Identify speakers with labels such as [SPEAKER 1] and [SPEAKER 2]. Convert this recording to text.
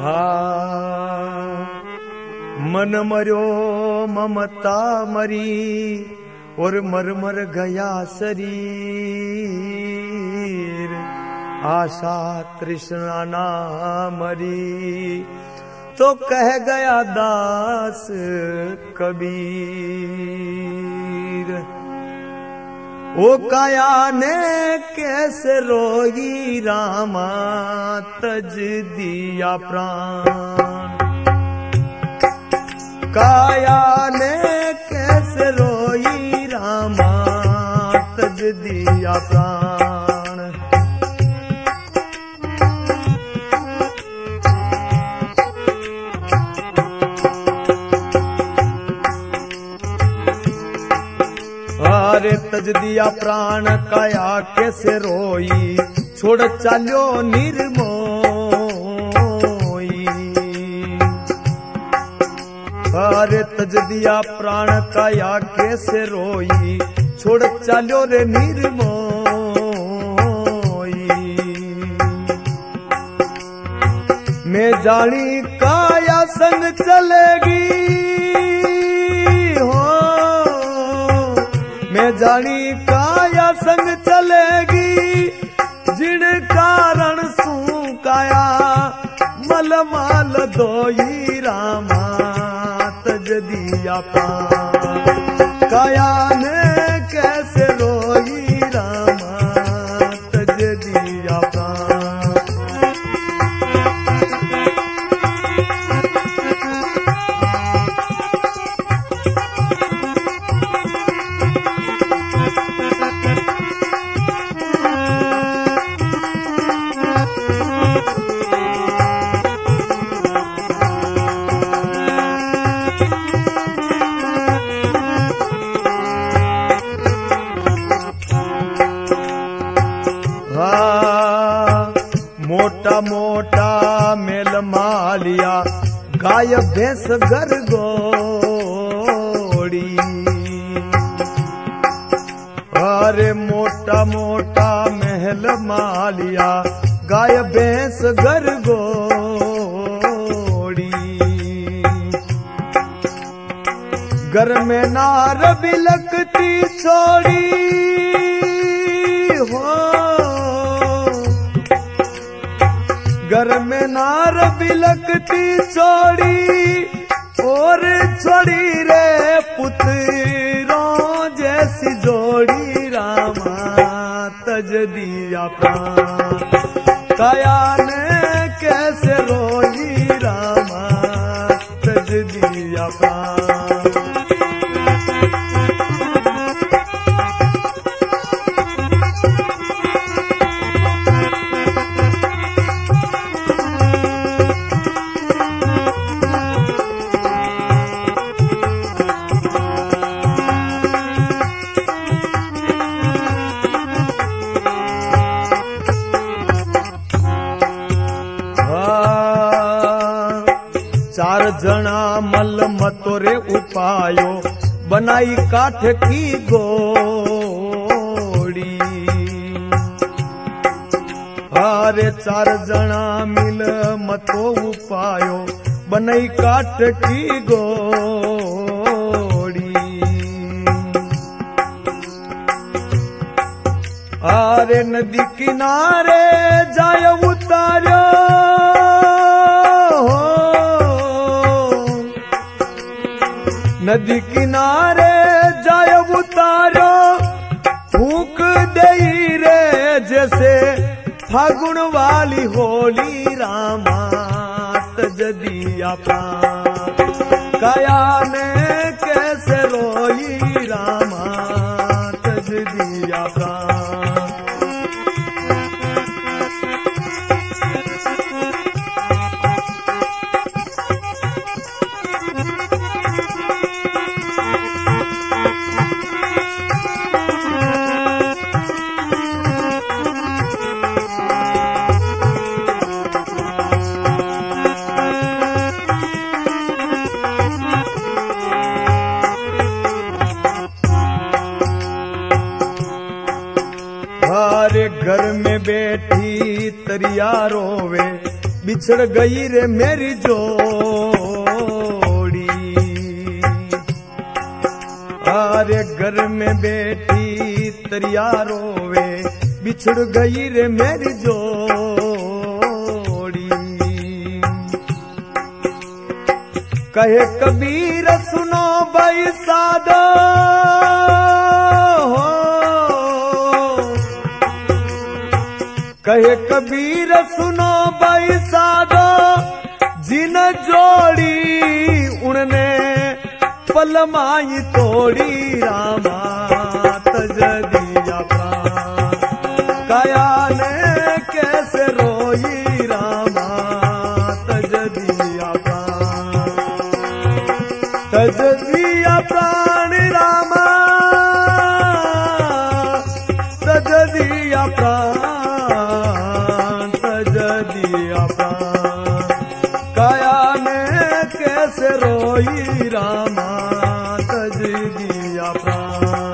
[SPEAKER 1] मन मर्यो ममता मरी और मर मर गया शरीर, आशा तृष्णा ना मरी तो कह गया दास कबीर। ओ काया ने कैसे रोई रामा तज दिया प्राण, काया ने कैसे रोई रामा तज दिया प्राण। अरे तज दिया प्राण काया कैसे रोई, छोड़ चाल्यो निर्मोही। अरे तज दिया प्राण काया कैसे रोई, छोड़ चाल्यो रे निर्मोही। मैं जानी काया संग चलेगी हो, मैं जानी काया संग चलेगी, जिन कारण सू काया मल माल दोई रामा तज दिया प्राण। काया ने कैसे रोई रामा तज दिया प्राण। मोटा मोटा मेल मालिया गाय भैंस घर गोड़ी। अरे मोटा मोटा महल मालिया गाय भैंस घर गोड़ी। घर में नार बिलकती छोड़ी हो, घर में नार बिलकती छोड़ी और छोड़ी रे पुत्रों जैसी जोड़ी रामा तज दिया प्राण। काया ने कैसे रोई रामा तज दिया प्राण। चार जना मल मतोरे उपायो बनाई काठ की गोड़ी। अरे चार जना मिल मतो उपायो बनाई काठ की गोड़ी। अरे नदी किनारे जाय उतारो, नदी किनारे जाय उतारो, फूक दई रे जैसे फागुन वाली होली रामा तज दिया प्राण। काया ने कैसे रोई रामा तज दिया प्राण। घर में बैठी तरिया रोवे बिछड़ गई रे मेरी जोड़ी। अरे घर में बेटी तरिया रोवे, बिछड़ गई रे मेरी जोड़ी। कहे कबीर सुनो भाई साधो हो, कहे कबीर सुनो भाई साधो, जिन जोड़ी उनने पलमाई तोड़ी। रामा तज दिया प्राण, काया ने कैसे रोई। रामा तज दिया प्राण, तज दिया प्राण। रामा तज दिया प्राण, तज दिया प्राण, काया ने कैसे रोई। रामा तज दिया प्राण।